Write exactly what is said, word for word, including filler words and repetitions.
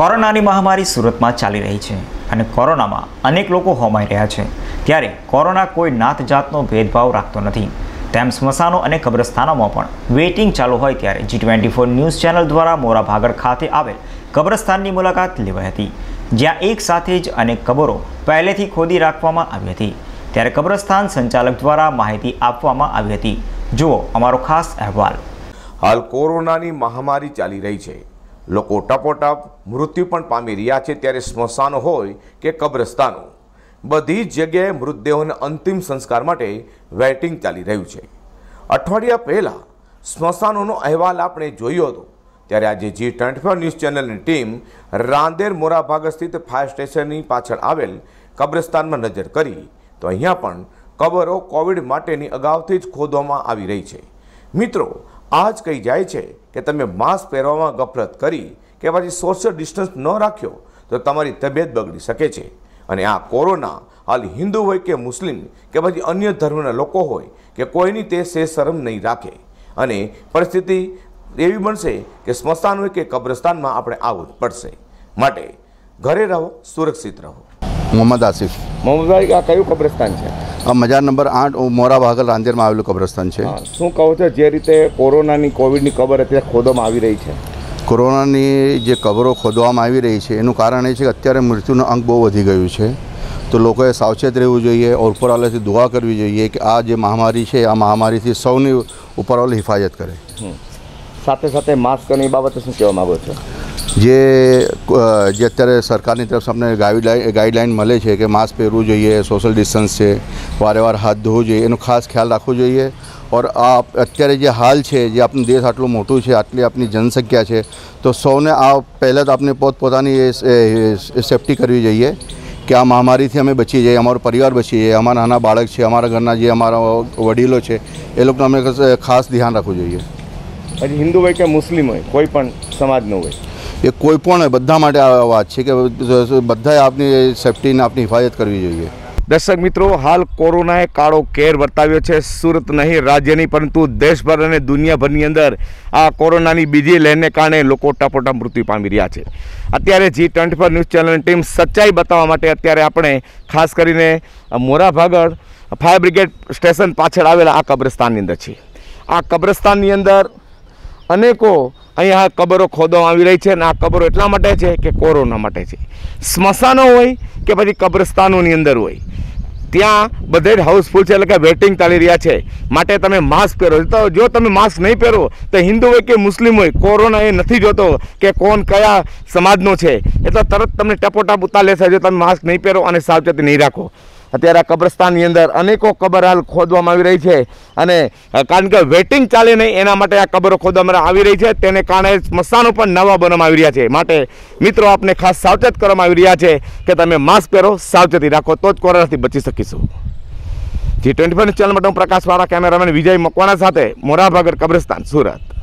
કોરોનાની મહામારી સુરતમાં ચાલી રહી છે અને કોરોનામાં અનેક લોકો હોમાઈ રહ્યા છે। ત્યારે કોરોના કોઈ નાત જાતનો ભેદભાવ રાખતો નથી, તેમ સ્મશાનો અને કબ્રસ્તાનોમાં પણ વેઇટિંગ ચાલુ હોય ત્યારે G twenty four news channel દ્વારા મોરા ભાગર ખાતે આવેલ કબ્રસ્તાનની મુલાકાત લેવાઈ હતી, જ્યાં એક સાથે જ અનેક કબરો પહેલેથી ખોદી રાખવામાં આવી હતી। ત્યારે કબ્રસ્તાન સંચાલક દ્વારા માહિતી આપવામાં આવી હતી। જુઓ અમારો ખાસ અહેવાલ। હાલ કોરોનાની મહામારી ચાલી રહી છે, લોકો ટપોટપ મૃત્યુ પણ પામી રહ્યા છે। ત્યારે સ્મશાનો હોય કે કબ્રસ્તાનો, બધી જ જગ્યાએ મૃતદેહોના અંતિમ સંસ્કાર માટે વેઇટિંગ ચાલી રહ્યું છે। અઠવાડિયા પહેલાં સ્મશાનોનો અહેવાલ આપણે જોયો હતો, ત્યારે આજે જી ટ્વેન્ટી ફોર ન્યૂઝ ચેનલની ટીમ રાંદેર મોરાભાગર સ્થિત ફાયર સ્ટેશનની પાછળ આવેલ કબ્રસ્તાનમાં નજર કરી તો અહીંયા પણ કબરો કોવિડ માટેની અગાઉથી જ ખોદવામાં આવી રહી છે। મિત્રો, આ જ કહી જાય છે કે તમે માસ્ક પહેરવામાં ગફલત કરી કે પછી સોશિયલ ડિસ્ટન્સ ન રાખ્યો તો તમારી તબિયત બગડી શકે છે। અને આ કોરોના હાલ હિન્દુ હોય કે મુસ્લિમ કે પછી અન્ય ધર્મના લોકો હોય કે કોઈની તે સે શરમ નહીં રાખે અને પરિસ્થિતિ એવી બનશે કે સ્મશાન હોય કે કબ્રસ્તાનમાં આપણે આવવું જ પડશે। માટે ઘરે રહો, સુરક્ષિત રહો। મોહમ્મદ આસિફ। મોહમ્મદભાઈ, આ કયું કબ્રસ્તાન છે? આ મજાર નંબર આઠ મોરા ભાગલ રાંદેરમાં આવેલું કબ્રસ્તાન છે। શું કહો છો, જે રીતે કોરોનાની કોવિડની કબર અત્યારે ખોદવામાં આવી રહી છે? કોરોનાની જે કબરો ખોદવામાં આવી રહી છે એનું કારણ એ છે કે અત્યારે મૃત્યુનો અંક બહુ વધી ગયું છે, તો લોકોએ સાવચેત રહેવું જોઈએ और ઉપરવાલાથી દુઆ કરવી જોઈએ કે આ જે મહામારી છે આ મહામારીથી સૌની ઉપરવાલા હિફાજત કરે। સાથે સાથે માસ્કની બાબતે શું કહેવા માગો છો? જે જે અત્યારે સરકારની તરફ આપણે ગાઈડલાઈન ગાઈડલાઈન મળે છે કે માસ્ક પહેરવું જોઈએ, સોશિયલ ડિસ્ટન્સ છે, વારે વાર હાથ ધોવું જોઈએ, એનો ખાસ ખ્યાલ રાખવો જોઈએ। और આ અત્યારે જે હાલ છે, જે આપણું દેશ આટલું મોટું છે, આટલી આપણી જનસંખ્યા છે, તો સૌને આ પહેલાં તો આપણે પોતપોતાની સેફટી કરવી જોઈએ કે આ મહામારીથી અમે બચી જઈએ, અમારો પરિવાર બચી જાય, અમારા નાના બાળક છે, અમારા ઘરના જે અમારા વડીલો છે એ લોકોને અમે ખાસ ધ્યાન રાખવું જોઈએ। પછી હિન્દુ હોય કે મુસ્લિમ હોય, કોઈ પણ સમાજનો હોય, એ કોઈ પણ બધા માટે આ વાત છે કે બધાએ આપણી સેફટીને આપણી હિફાજત કરવી જોઈએ। દર્શક મિત્રો, હાલ કોરોનાએ કાળો કેર વર્તાવ્યો છે। સુરત નહીં રાજ્યની પરંતુ દેશભર અને દુનિયાભરની અંદર આ કોરોનાની બીજી લહેરને કારણે લોકો ટપોટપ મૃત્યુ પામી રહ્યા છે। અત્યારે જી ટ્વેન્ટી ફોર ન્યૂઝ ચેનલની ટીમ સચ્ચાઈ બતાવવા માટે અત્યારે આપણે ખાસ કરીને Mora Bhagal fire brigade station પાછળ આવેલા આ કબ્રસ્તાનની અંદર છીએ। આ કબ્રસ્તાનની અંદર અનેકો અહીંયા કબરો ખોદવામાં આવી રહી છે અને આ કબરો એટલા માટે છે કે કોરોના માટે છે। સ્મશાનો હોય કે પછી કબ્રસ્તાનોની અંદર હોય, ત્યાં બધે હાઉસફુલ છે, એટલે કે વેટિંગ ચાલી રહ્યા છે। માટે તમે માસ્ક પહેરો, તો જો તમે માસ્ક નહીં પહેરો તો હિન્દુ હોય કે મુસ્લિમ હોય, કોરોના એ નથી જોતો કે કોણ કયા સમાજનો છે, એ તો તરત તમને ટપોટપ ઉતાર લેશે જો તમે માસ્ક નહીં પહેરો અને સાવચેતી નહીં રાખો। અત્યારે આ કબ્રસ્તાનની અંદર અનેકો કબર હાલ ખોદવામાં આવી રહી છે અને કારણ કે વેટિંગ ચાલે નહીં એના માટે આ કબરો ખોદવામાં આવી રહી છે, તેને કારણે સ્મશાનો પણ નવા બનાવવામાં આવી રહ્યા છે। માટે મિત્રો, આપને ખાસ સાવચેત કરવામાં આવી રહ્યા છે કે તમે માસ્ક પહેરો, સાવચેતી રાખો, તો જ કોરોનાથી બચી શકીશું। જી ટ્વેન્ટી ફોર ચેનલ માટે હું પ્રકાશવાળા, કેમેરામેન વિજય મકવાણા સાથે મોરાભાગર કબ્રસ્તાન, સુરત।